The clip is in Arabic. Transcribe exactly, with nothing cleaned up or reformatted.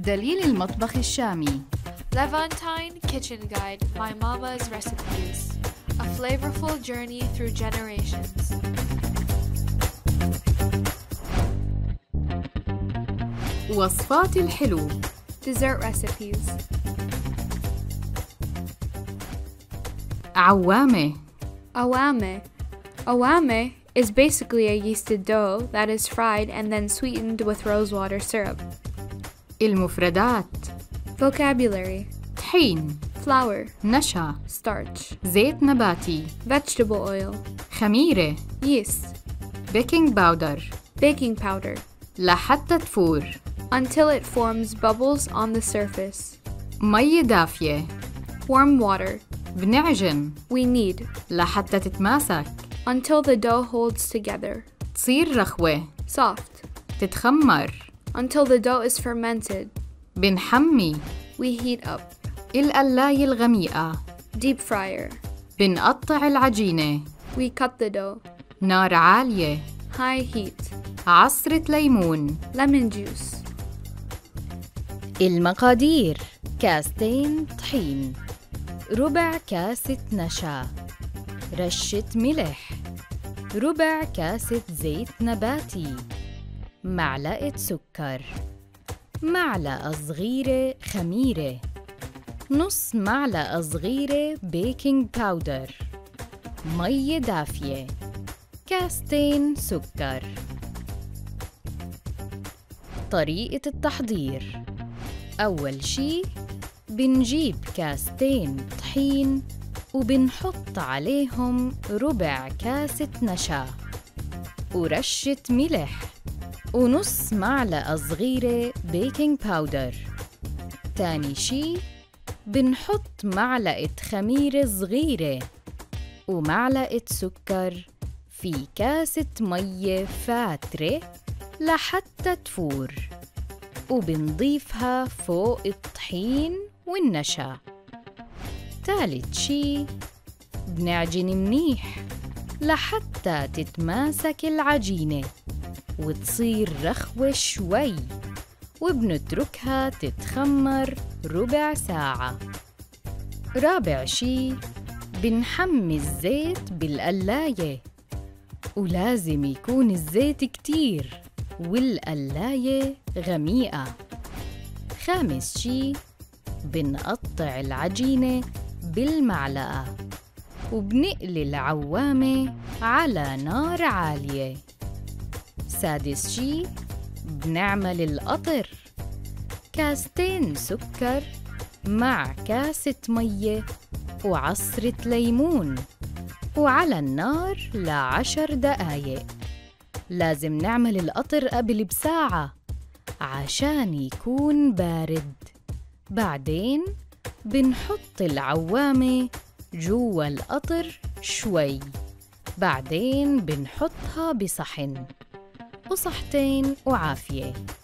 دليل المطبخ الشامي. Levantine Kitchen Guide, My Mama's Recipes. A flavorful journey through generations. وصفات الحلو. Dessert recipes. عوامة. Awame. Awame is basically a yeasted dough that is fried and then sweetened with rosewater syrup. المفردات: Vocabulary: طحين، flour, نشا، starch, زيت نباتي، vegetable oil, خميرة، yeast, بيكنج باودر، baking powder, لحتى تفور، until it forms bubbles on the surface. مية دافية، Warm water. بنعجن We need لحتى تتماسك، until the dough holds together. تصير رخوة، Soft تتخمر، until the dough is fermented. بنحمي، We heat up. القلاية الغميقة، Deep fryer. بنقطع العجينة، We cut the dough. نار عالية، High heat. عصرة ليمون. Lemon juice. المقادير: كاستين طحين، ربع كاسة نشا، رشة ملح، ربع كاسة زيت نباتي، معلقة سكر، معلقة صغيرة خميرة، نص معلقة صغيرة بيكنج باودر، مية دافية، كاستين سكر. طريقة التحضير: أول شي بنجيب كاستين طحين وبنحط عليهم ربع كاسة نشا ورشة ملح ونص معلقة صغيرة بيكنج باودر. تاني شي بنحط معلقة خميرة صغيرة ومعلقة سكر في كاسة مية فاترة لحتى تفور، وبنضيفها فوق الطحين والنشا. تالت شي بنعجن منيح لحتى تتماسك العجينة وتصير رخوة شوي، وبنتركها تتخمر ربع ساعة. رابع شي بنحمي الزيت بالقلاية، ولازم يكون الزيت كتير والقلاية غميقة. خامس شي بنقطع العجينة بالمعلقة وبنقلي العوامة على نار عالية. سادس شي بنعمل القطر: كاستين سكر مع كاسة مية وعصرة ليمون، وعلى النار لعشر دقايق. لازم نعمل القطر قبل بساعة عشان يكون بارد. بعدين بنحط العوامة جوا القطر شوي، بعدين بنحطها بصحن. وصحتين وعافية.